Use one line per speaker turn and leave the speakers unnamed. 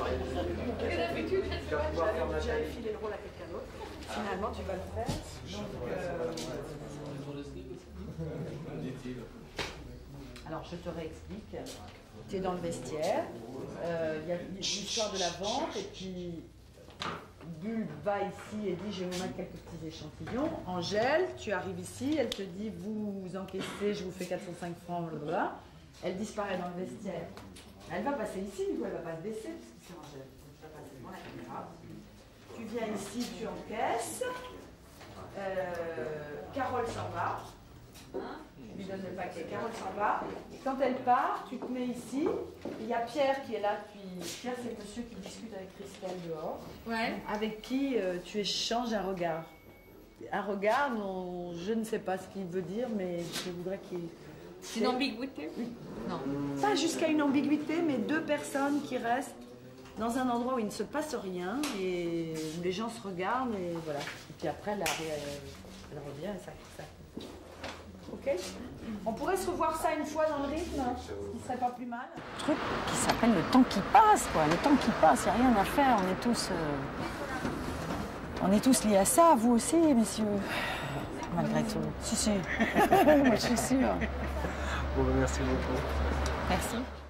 J'avais filé le rôle à quelqu'un d'autre. Finalement, tu vas le faire. Alors, je te réexplique. Tu es dans le vestiaire. Il y a l'histoire de la vente. Et puis, Bulle va ici et dit, je vais vous mettre quelques petits échantillons. Angèle, tu arrives ici. Elle te dit, vous encaissez, je vous fais 405 francs, blablabla. Elle disparaît dans le vestiaire. Elle va passer ici, du coup, elle ne va pas se baisser, parce que c'est Angèle. Donc, tu vas passer devant la caméra. Tu viens ici, tu encaisses. Carole s'en va. Tu lui donnes le paquet. Carole s'en va. Et quand elle part, tu te mets ici. Il y a Pierre qui est là. Pierre, c'est le monsieur qui discute avec Christelle dehors. Ouais. Avec qui tu échanges un regard. Un regard dont je ne sais pas ce qu'il veut dire, mais je voudrais qu'il...
C'est une ambiguïté?
Non. Pas jusqu'à une ambiguïté, mais deux personnes qui restent dans un endroit où il ne se passe rien et où les gens se regardent et voilà. Et puis après, elle revient et ça. Ok? On pourrait se revoir ça une fois dans le rythme, ce qui serait pas plus mal.
Un truc qui s'appelle le temps qui passe, quoi. Le temps qui passe, il n'y a rien à faire. On est tous liés à ça, vous aussi, messieurs. Malgré tout. Si. Moi, je suis sûre.
Bon, merci beaucoup.
Merci.